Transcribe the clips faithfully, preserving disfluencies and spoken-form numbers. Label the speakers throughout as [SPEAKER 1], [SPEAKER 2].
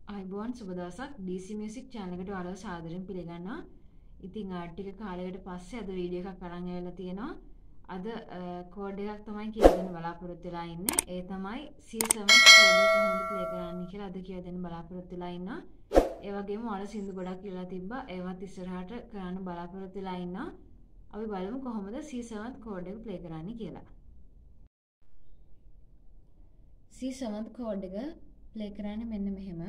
[SPEAKER 1] අයිබෝන් සුබ දවසක් D C Music channel එකට ඔයාලව සාදරයෙන් පිළිගන්නවා. ඉතින් ආ ටික කාලයකට පස්සේ අද වීඩියෝ එකක් අරන් ඇවිල්ලා තියෙනවා. අද කෝඩ් එකක් තමයි කියලා දෙන්න බලාපොරොත්තු වෙලා ඉන්නේ. ඒ තමයි C seven කෝඩ් එක කොහොමද ප්ලේ කරන්නේ කියලා අද කියලා දෙන්න බලාපොරොත්තු වෙලා ඉන්නවා. ඒ වගේම ඔයාලා සින්දු ගොඩක් කියලා තිබ්බා. ඒවත් ඉස්සරහට කරන්න බලාපොරොත්තු වෙලා ඉන්නවා. අපි බලමු කොහොමද C seven කෝඩ් එක ප්ලේ කරන්නේ කියලා. C seven කෝඩ් එක ප්ලේ කරන්නේ මෙන්න මෙහෙම.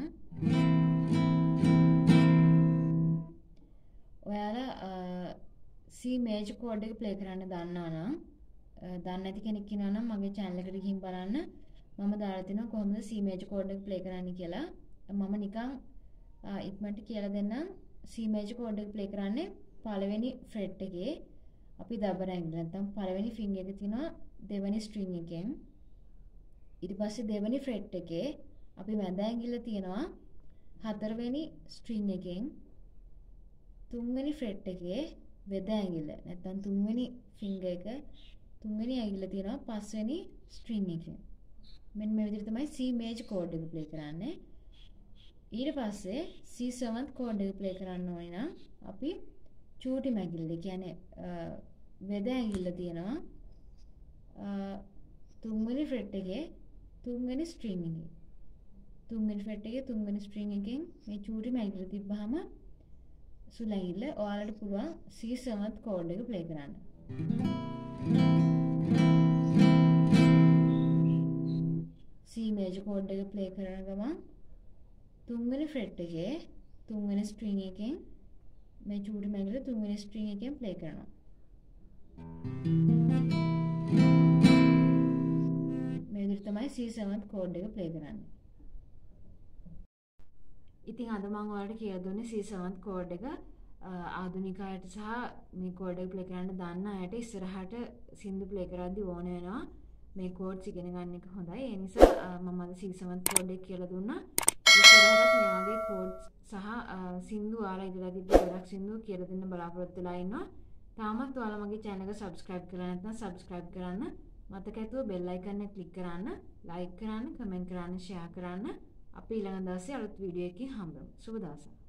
[SPEAKER 1] ඔයාලා C major chord එක ප්ලේ කරන්න දන්නා නම් දන්නේ නැති කෙනෙක් ඉන්නවා නම් මගේ channel එකට ගිහින් බලන්න. මම දාලා තිනවා කොහොමද C major chord එක ප්ලේ කරන්නේ කියලා. මම නිකන් ඉක්මනට කියලා දෙන්නම්. C major chord එක ප්ලේ කරන්නේ පළවෙනි fret එකේ අපි දබර ඇඟිල්ල නැත්නම් පළවෙනි finger එකේ තියෙන දෙවෙනි string එකෙන් ඊට පස්සේ දෙවෙනි fret එකේ අපි මැද ඇඟිල්ල තියෙනවා හතරවෙනි string එකෙන් තුන්වෙනි fret එකේ වෙද ඇඟිල්ල නැත්නම් තුන්වෙනි finger එක තුන්වෙනි ඇඟිල්ල තියෙනවා පස්වෙනි string එකෙන්. මෙන්න මේ විදිහට තමයි C major chord එක play කරන්නේ. ඊට පස්සේ C seven chord එක play කරන්න ඕනේ නම් අපි චූටි ඇඟිල්ල කියන්නේ වෙද ඇඟිල්ල තියෙනවා තුන්වෙනි fret එකේ තුන්වෙනි string එකේ තුන්වෙනි fret එකේ තුන්වෙනි string එකෙන් මේ චූටි ඇඟිල්ල තිබ්බහම සුළු ඇඟිල්ල ඔයාලට පුළුවන් C seven chord එක play කරන්න. C major chord එක play කරන ගමන් තුන්වෙනි fret එකේ තුන්වෙනි string එකෙන් මේ චූටි ඇඟිල්ල තුන්වෙනි string එකෙන් play කරනවා. මේ විදිහට තමයි C seven chord එක play කරන්නේ. ඉතින් අද මම ඔයාලට කියලා දුන්නේ C seven chord එක ආධුනික අයට සහ මේ chord එක play කරන්න දන්න අයට ඉස්සරහට සින්දු play කරද්දී ඕන වෙනවා මේ chords ඉගෙන ගන්න එක හොඳයි. ඒ නිසා මම අද C seven chord එක කියලා දුන්නා. ඉස්සරහට මේ වගේ chords සහ සින්දු ඔයාලා ඉදලා තිබ්බ ගොඩක් සින්දු කියලා දෙන්න බලාපොරොත්තු වෙලා ඉන්නවා. තාමත් ඔයාලා මගේ channel එක subscribe කරලා නැත්නම් subscribe කරන්න. මතක ඇතුව bell icon එක click කරන්න, like කරන්න, comment කරන්න, share කරන්න. අපි ඊළඟ දවසේ අලුත් වීඩියෝ එකකින් හම්බෙමු. සුබ දවසක්.